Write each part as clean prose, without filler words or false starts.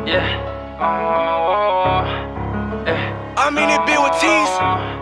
I'm in it bill with T's.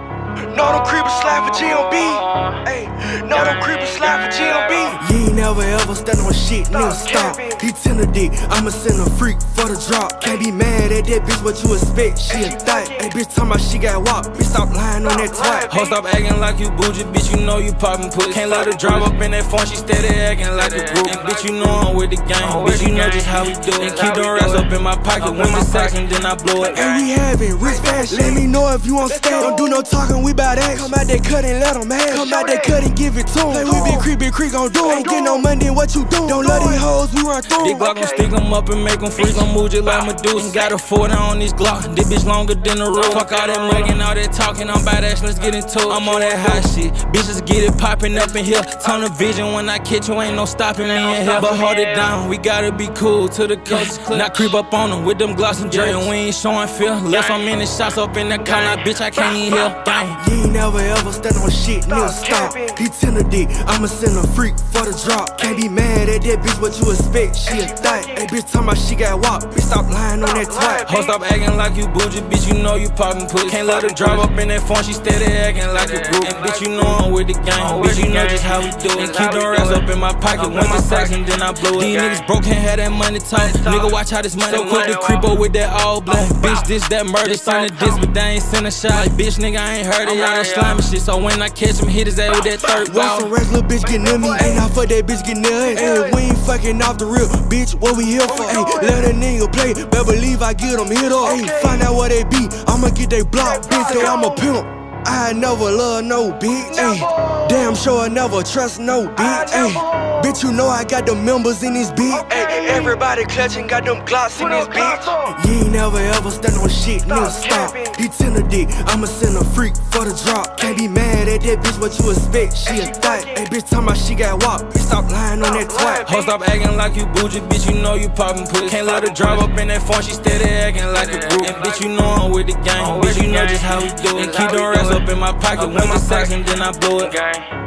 No, them creepers slide for GMB. Ayy, no, them creepers slide for GMB. You ain't never ever stand on shit, nigga stop. He tender dick, I'ma send a freak for the drop. Can't be mad at that bitch, what you expect, she a thot. Ayy, bitch talking about she got wop, bitch stop lying on that twat. Ho, stop acting like you bougie, bitch, you know you poppin' pussy. Can't let her drive up in that phone, she steady acting like a group. Bitch, you know I'm with the gang, bitch, you know just how we do it. Keep them racks up in my pocket, when the sex and then I blow it. Ayy, we having rich fashion, let me know if you want stay. Don't do no talking, we bout that. Come out that cut and let them have. Come out that cut and give it to them. Play with Big Creek gon' do it. Ain't get no money, what you do? Don't love these hoes, we run through. This Glock gon' stick them up and make them freeze. Gon' move just like Medusa. Got a 40 on this Glock, this bitch longer than the roof. Fuck all that mugging, all that talking, I'm bout that, let's get into it. I'm on that hot shit, bitches get it popping up in here. Tunnel vision, when I catch you, ain't no stopping me in here. But hold it down, we gotta be cool to the coast. Not creep up on them with them gloss and jerry, and we ain't showing fear. Less I'm in the shots up in the car, now bitch, I can't even hear. Gang. You ain't never ever stand on shit, nigga stop. He tender dick, I'ma send a freak for the drop. Can't be mad at that bitch, what you expect, she a thot. Ayy, bitch talking about she got wop, bitch stop lying on that twat. Ho, stop acting like you bougie, bitch, you know you poppin' pussy. Can't let her drive up in that phone, she steady acting like a group. Bitch, you know I'm with the gang, bitch, you know just how we do it. Keep them racks up in my pocket, when the sex and then I blow it. These niggas broke, can't have that money talk. Nigga, watch how this money quick to creep up with that all black. Bitch, this, that murder, send a diss, but they ain't send a shot. Like, bitch, nigga, I ain't heard it, y'all that slimy shit. So when I catch him, hit his ass with that third ball. Want some racks, little bitch get near me. Ain't I fuck that bitch get near us. Ayy, we ain't fucking off the real, bitch, what we here for? Ayy, let a nigga play, better believe I get them hit up. Ayy, find out what they be, I'ma get they block, bitch, say I'm a pimp. I never love no bitch, ayy. Damn sure I never trust no bitch, ayy. Bitch, you know I got the members in this beat. Ayy, everybody clutching, got them glocks in this bitch. You ain't never ever stand on shit, nigga stop. He tender dick, I'ma send a freak for the drop. Can't be mad at that bitch, what you expect, she a thot. Ayy, bitch talking about she got wop, bitch stop lying on that twat. Ho, stop acting like you bougie, bitch, you know you poppin' pussy. Can't let her drive up in that phone, she steady acting like a group. Bitch, you know I'm with the gang, bitch, you know just how we do it. Keep them racks up in my pocket, when the sex and then I blow it.